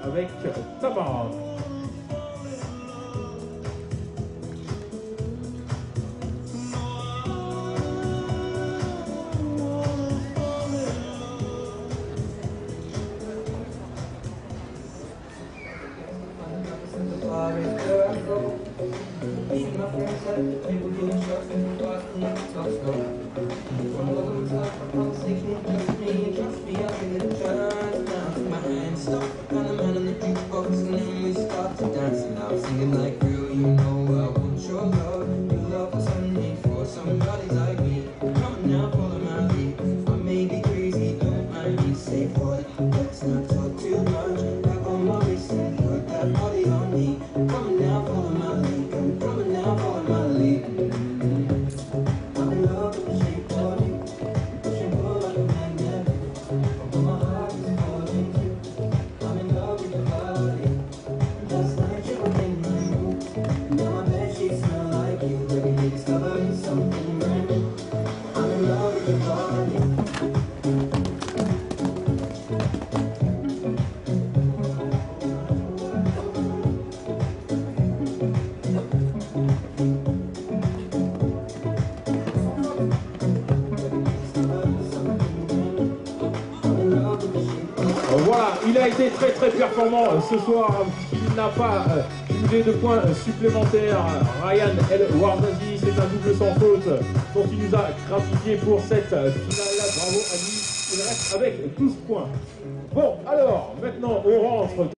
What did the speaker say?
avec Tamara. Meeting my friends at the table, getting shots and bars, and never talk slow. From a little talk, a conversation, trust me, I'll give it a chance. Now take my hand, stop, find the man on the jukebox, and then we start to dance. And I'm singing like, girl, you know I want your love. Your love was only for somebody like me. Come on now, follow my lead. I may be crazy, don't mind me. Say what? Let's not talk too much. Back on my waist and put that body on me. Come on now, follow my lead. Coming now, follow my lead. I'm in love with the shape of you, pushing pull like a magnet. Although my heart is calling you, I'm in love with your body. Last night you were in my room, now my bed sheets smell like you. Every day discovering something brand new. I'm in love with your body. Voilà, il a été très performant ce soir. Il n'a pas cumulé de points supplémentaires. Ryan El Warzazi, c'est un double sans faute. Donc il nous a gratifié pour cette finale. Bravo à lui, il reste avec 12 points. Bon, alors, maintenant on rentre.